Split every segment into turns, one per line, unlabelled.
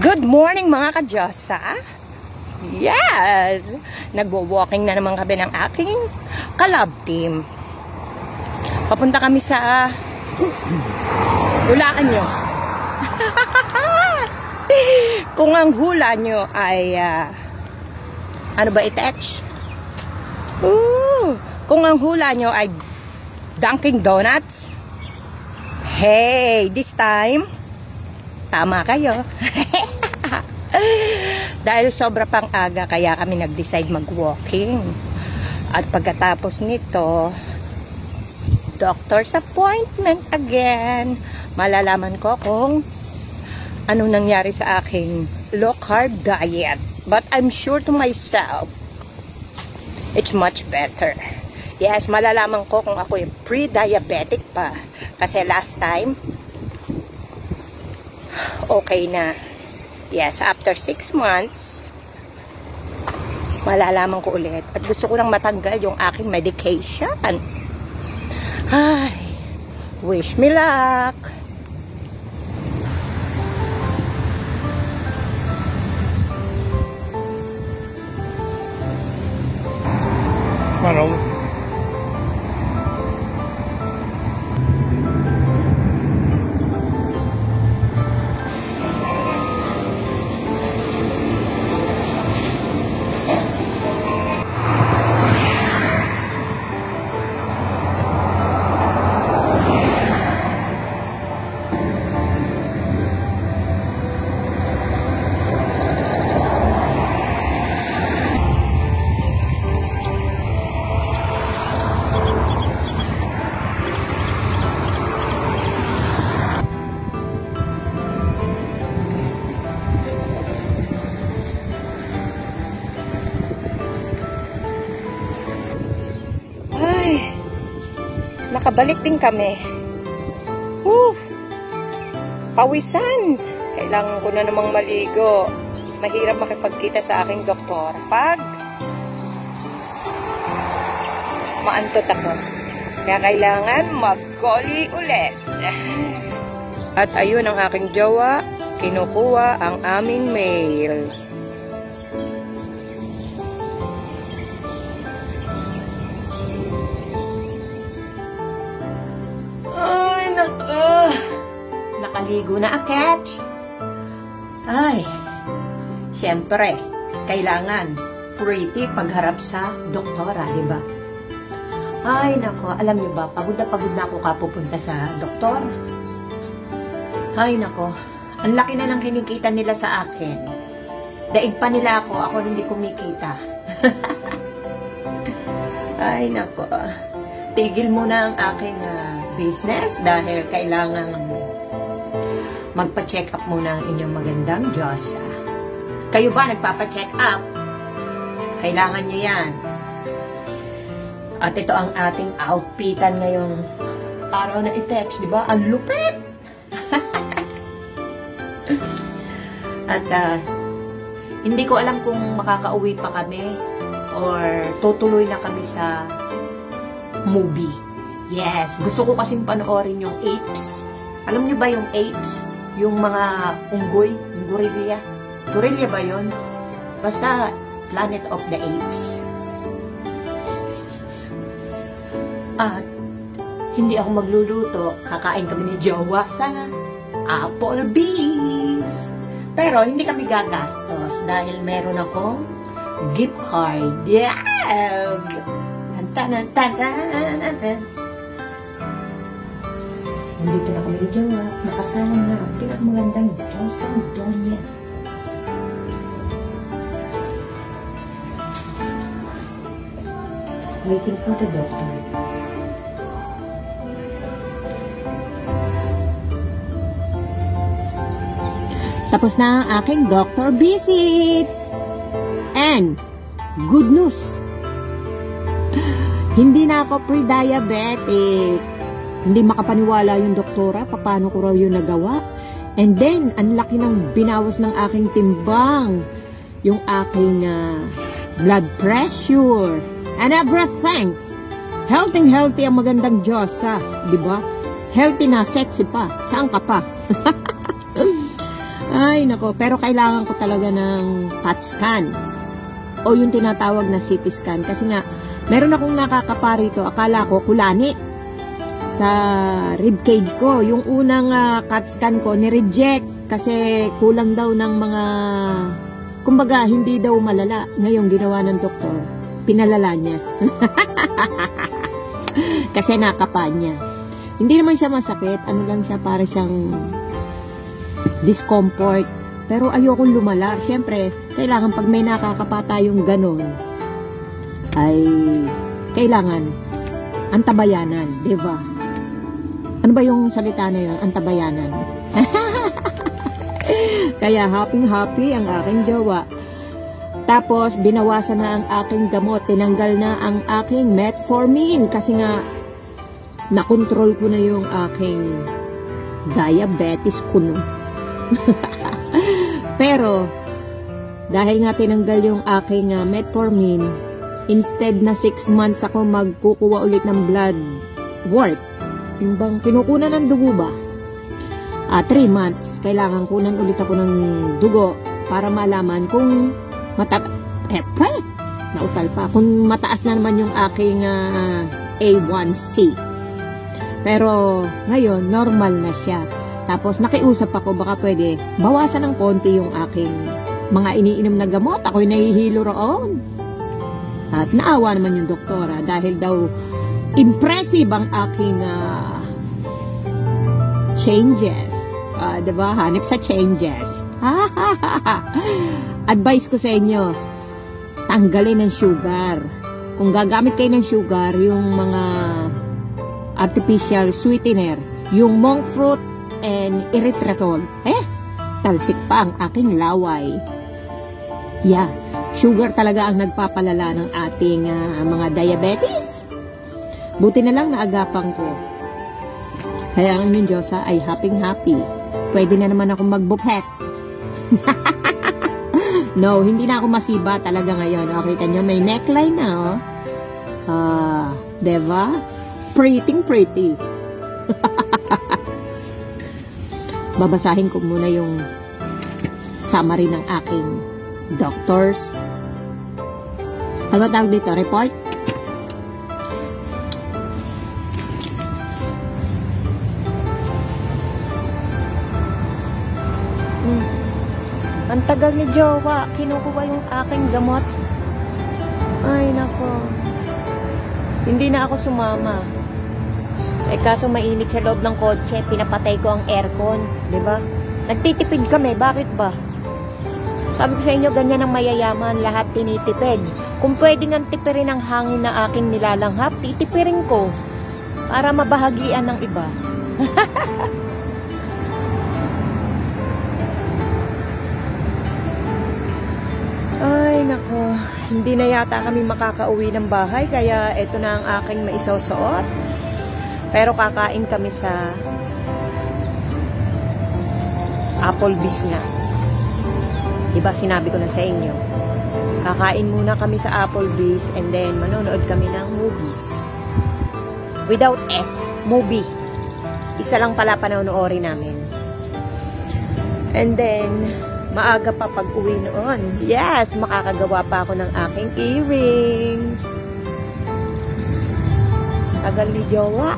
Good morning mga ka-Diyosa. Yes! Nagwo-walking na naman kami ng aking kalab team. Papunta kami sa hulaan nyo. Kung ang hula nyo ay ano ba i-touch? Kung ang hula nyo ay Dunkin Donuts, hey, this time tama kayo. Dahil sobra pang aga kaya kami nag-decide mag-walking. At pagkatapos nito, doctor's appointment again. Malalaman ko kung anong nangyari sa aking low carb diet. But I'm sure to myself, it's much better. Yes, malalaman ko kung ako yung pre-diabetic pa. Kasi last time, okay na. Yes, after 6 months, malalaman ko ulit. At gusto ko lang matanggal yung aking medication. Ay, wish me luck.
Hello.
Nakabalik din kami. Pawisan. Kailangan ko na namang maligo. Mahirap makipagkita sa aking doktor pag maantot ako. Kaya kailangan mag-goli ulit. At ayun ang aking jowa, kinukuha ang aming mail. Nakaligo na aket. Ay, syempre, kailangan pretty pagharap sa doktora, di ba? Ay, nako, alam niyo ba, pagod na ako kapupunta sa doktor. Ay, nako, ang laki na ng kinikita nila sa akin. Daig pa nila ako hindi kumikita. Ay, nako, tigil muna ang aking business dahil kailangan magpa-check up muna ang inyong magandang Diyosa. Kayo ba nagpapa-check up? Kailangan nyo yan. At ito ang ating outfitan ngayong araw na i-text, di ba? Ang lupit! At hindi ko alam kung makakauwi pa kami or tutuloy na kami sa movie. Yes, gusto ko kasing panoorin yung Apes. Alam niyo ba yung Apes? Yung mga unggoy, gorilla. Gorilla ba yun? Basta Planet of the Apes. At hindi ako magluluto. Kakain kami ni Jowa sa Applebee's. Pero hindi kami gagastos dahil meron akong gift card. Yes! Nandito na kami ni Jowa, nakasama na ang pinakamagandang Diyosang Donya. Waiting for the doctor. Tapos na ang aking doctor visit. And, good news. Hindi na ako pre-diabetic. Hindi makapaniwala yung doktora, paano ko raw yung nagawa. And then, ang laki ng binawas ng aking timbang. Yung aking blood pressure. And everything. Healthy ang magandang Diyosa. Diba? Healthy na, sexy pa. Saan ka pa?
Ay, nako. Pero kailangan ko talaga ng CAT scan. O yung tinatawag na CT scan. Kasi nga, meron akong nakakapa rito. Akala ko kulani sa ribcage ko. Yung unang CAT scan ko, ni-reject. Kasi kulang daw ng mga... Kumbaga, hindi daw malala. Ngayon, ginawa ng doktor. Pinalala niya. Kasi nakapa niya. Hindi naman siya masakit. Ano lang siya, para siyang discomfort. Pero ayokong lumala. Siyempre, kailangan pag may nakakapa tayong ganon, ay kailangan antabayanan, di ba? Ano ba yung salita na yun? Antabayanan. Kaya happy ang aking jowa. Tapos, binawasan na ang aking gamot. Tinanggal na ang aking metformin. Kasi nga, nakontrol ko na yung aking diabetes ko, no? Pero, dahil nga tinanggal yung aking metformin, instead na 6 months ako magkukuha ulit ng blood work, yung bang kinukunan ng dugo ba? 3 months, kailangan kunan ulit ako ng dugo para malaman kung nautal pa, kung mataas na naman yung aking A1C. Pero ngayon, normal na siya. Tapos nakiusap ako, baka pwede bawasan ng konti yung aking mga iniinom na gamot. Ako'y nahihilo roon. At naawa naman yung doktora dahil daw impressive ang aking changes. Diba? Hanip sa changes. Advice ko sa inyo, tanggalin ng sugar. Kung gagamit kayo ng sugar, yung mga artificial sweetener, yung monk fruit and erythritol, talsik pa ang aking laway. Yeah, sugar talaga ang nagpapalala ng ating mga diabetes. Buti na lang naagapan ko. Kaya ang inyong Diyosa ay happy. Pwede na naman ako magbupet. No, hindi na ako masiba talaga ngayon. Okay, kanyo may neckline na, oh. Diba? Pretty. Babasahin ko muna yung summary ng aking doctors. Ano tawag dito? Report?
Ang tagal ni jowa, kinukuha yung aking gamot. Ay, nako. Hindi na ako sumama. Kaso mainit sa loob ng kotse, pinapatay ko ang aircon, di ba? Nagtitipid kami, bakit ba? Sabi ko sa inyo, ganyan ang mayayaman, lahat tinitipid. Kung pwede nga tipirin ang hangin na aking nilalanghap, titipirin ko para mabahagian ng iba. Ay, nako. Hindi na yata kami makakauwi ng bahay, kaya ito na ang aking maisusuot. Pero kakain kami sa Applebee's nga. Diba, sinabi ko na sa inyo. Kakain muna kami sa Applebee's and then manonood kami ng movies. Without S, movie. Isa lang pala panonoorin namin. And then, maaga pa pag-uwi noon. Yes, makakagawa pa ako ng aking earrings. Tagal ni jowa.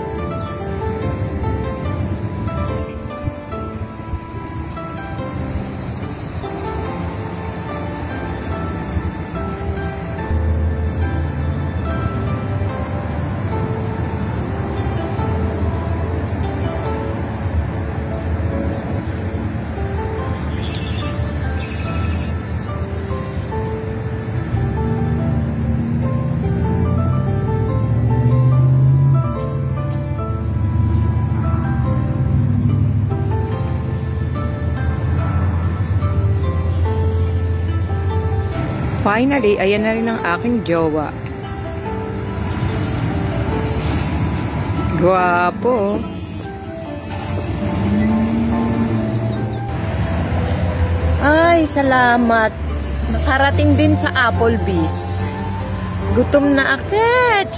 Finally, ayan na rin ang aking jowa. Gwapo. Ay, salamat. Nakarating din sa Applebee's. Gutom na akit.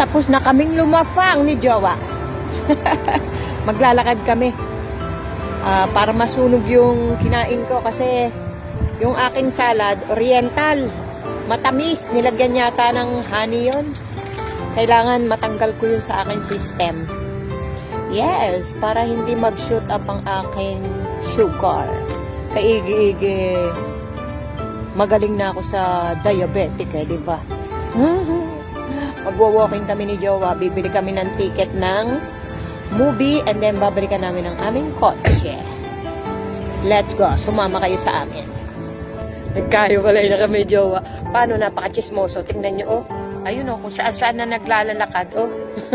Tapos na kaming lumafang ni Jowa. Maglalakad kami. Para masunog yung kinain ko kasi yung aking salad, oriental. Matamis. Nilagyan yata ng honey yun. Kailangan matanggal ko yun sa aking system. Yes, para hindi mag-shoot up ang aking sugar. Kaigi-igi. Magaling na ako sa diabetic eh, di ba? Magwa-walking kami ni Jowa. Bibili kami ng ticket ng movie and then babalikan namin ang aming kotse. Let's go. Sumama kayo sa amin. Nagkahiwalay na kami, Jowa. Paano, napaka-chismoso. Tingnan nyo, oh. Ayun, oh, kung saan-saan na naglalakad, oh.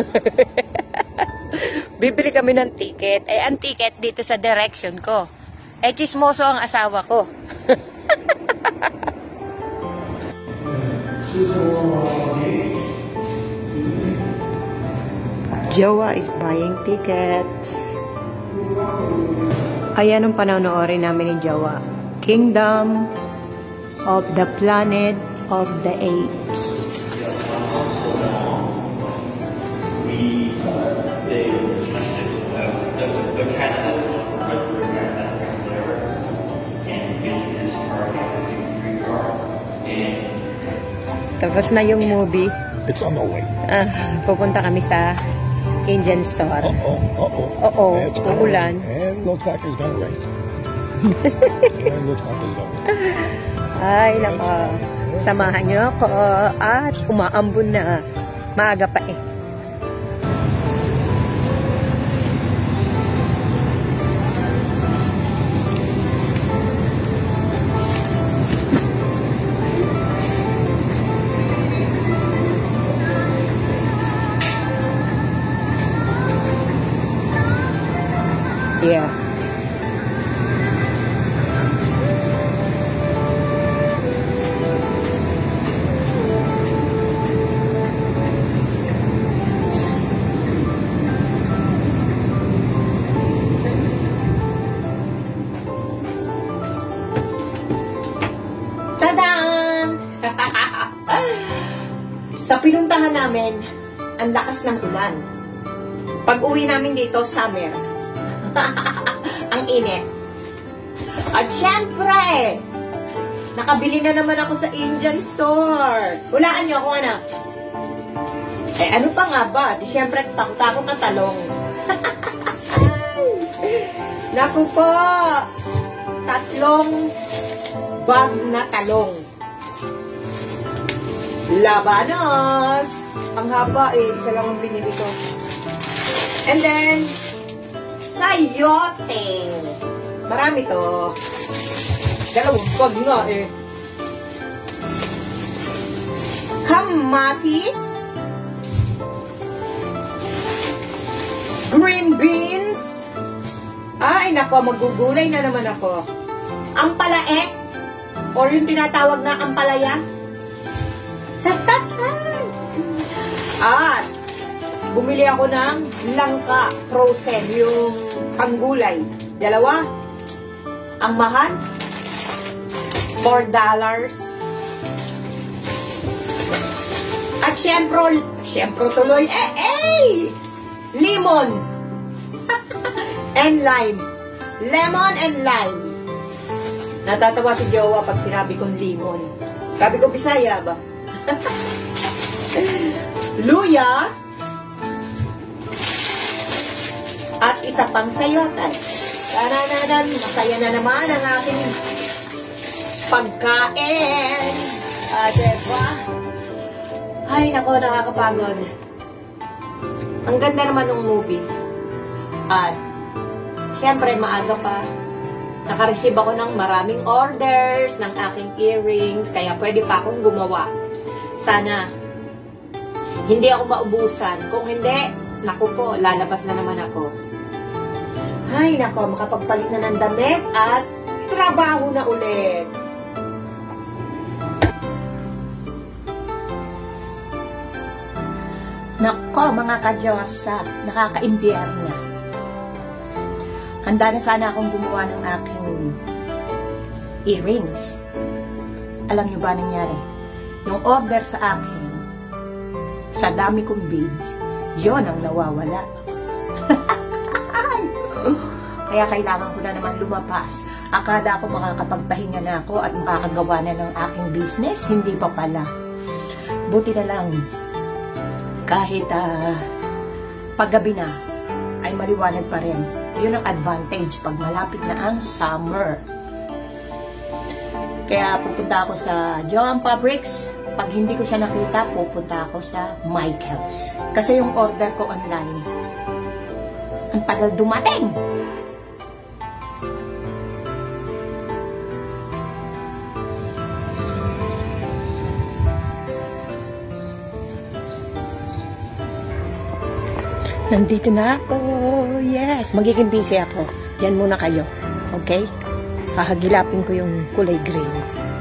Bibili kami ng ticket. Eh, ang ticket dito sa direction ko. Eh, chismoso ang asawa ko. Jowa is buying tickets. Ayan ang panonoorin namin ni Jowa. Kingdom of the Planet of the Apes. Tapos na yung movie.
It's on the way.
Pupunta kami sa Indian store. Oo, uulan.
And looks like it's gonna rain. And looks like it's gonna rain.
Ay, nako. Samahan niyo ako at umaambon na. Maaga pa eh. Yeah. Tadaan! Sa pinuntahan namin, ang lakas ng ulan. Pag-uwi namin dito, summer. Ang init. At syempre, nakabili na naman ako sa Indian store. Hulaan nyo kung ano. Eh, ano pa nga ba? Di syempre, takot-takot na talong. Naku po! 3 bag na talong. Labanos! Ang haba eh. Isa lang ang binili ko. And then, sayote. Marami to. 2 bag nga eh. Kamatis. Green beans. Ay, nako, magugulay na naman ako. Ampalaek. Or yung tinatawag na ampalaya. At bumili ako ng langka frozen, yung panggulay. 2. Ang mahal, $4. At syempre tuloy, lemon. And lime. Lemon and lime. Natatawa si Jowa pag sinabi kong lemon. Sabi ko, Bisaya ba? Luya. At isa pang sayotan. Tanananan, masaya na naman ang aking pagkain. Diba? Ay, nako, nakakapagod. Ang ganda naman ng movie. At, syempre, maaga pa. Nakareceive ako ng maraming orders ng aking earrings, kaya pwede pa akong gumawa. Sana, hindi ako maubusan. Kung hindi, naku po, lalabas na naman ako. Ay, nako, makapagpalit na ng damit at trabaho na ulit. Nako, mga kadyosa, nakaka-impyerno. Handa na sana akong gumawa ng aking earrings. Alam niyo ba nangyari? Yung order sa akin, sa dami kong beads, yon ang nawawala. Kaya kailangan ko na naman lumapas. Akala ko makakapagpahinga na ako at makakagawa na ng aking business. Hindi pa pala. Buti na lang, kahit paggabi na, ay maliwanag pa rin. Yun ang advantage pag malapit na ang summer. Kaya pupunta ako sa Joanne Fabrics. Pag hindi ko siya nakita, pupunta ako sa Michaels. Kasi yung order ko online, ang tagal dumating. Nandito na ako. Yes, magiging busy ako. Diyan muna kayo. Okay? Hahagilapin ko yung kulay green.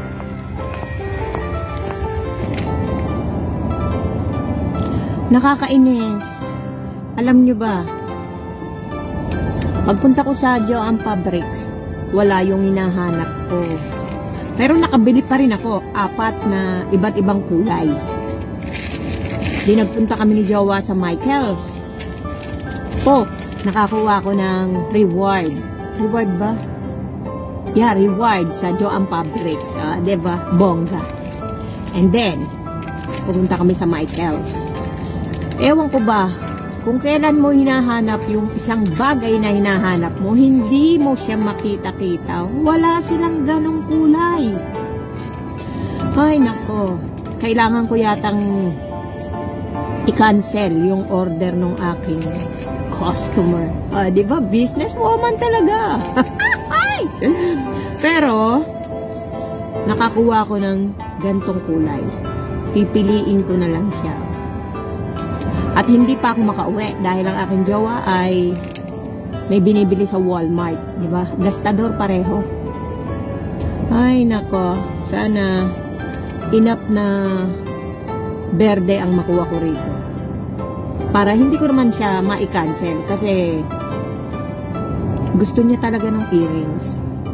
Nakakainis. Alam nyo ba? Pagpunta ko sa Joanne Fabrics, wala yung hinahanap ko. Pero nakabili pa rin ako 4 na iba't ibang kulay. Di nagpunta kami ni Jowa sa Michaels. Nakakuha ko ng reward. Reward ba? Yeah, reward sa Joanne Fabrics. Diba? Bongga. And then, pumunta kami sa Michaels. Ewan ko ba, kung kailan mo hinahanap yung isang bagay na hinahanap mo, hindi mo siya makita-kita. Wala silang ganong kulay. Ay, nako. Kailangan ko yatang i-cancel yung order ng aking customer. Diba? Business woman talaga. Ay! Pero, nakakuha ko ng gantong kulay. Pipiliin ko na lang siya. At hindi pa ako makauwi dahil ang aking jowa ay may binibili sa Walmart. Diba? Gastador pareho. Ay, nako. Sana enough na berde ang makuha ko rito. Para hindi ko naman siya ma-cancel kasi gusto niya talaga ng earrings.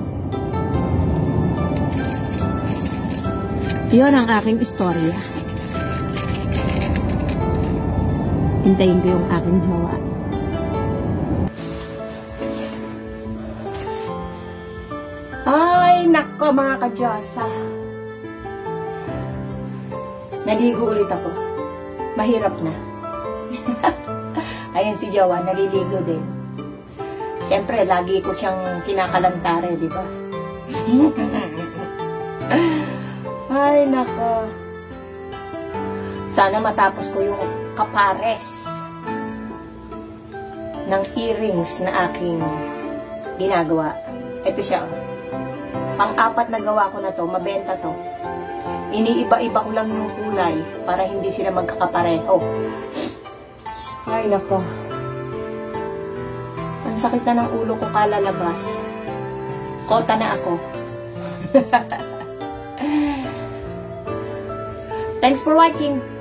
Yun ang aking istorya. Hintayin ko yung aking jowa.
Ay, nako mga ka-Diyosa. Naligo ulit ako. Mahirap na. Ayan si Jowa, naliligo din. Siyempre, lagi ko siyang kinakalantare, di ba? Ay, nako. Sana matapos ko yung kapares ng earrings na aking ginagawa. Ito siya. Pang-4 na gawa ko na to, mabenta to. Iniiba-iba ko lang yung kulay para hindi sila magkakapareho. Ay, nako. Ang sakit na ng ulo ko kalalabas. Kota na ako. Thanks for watching.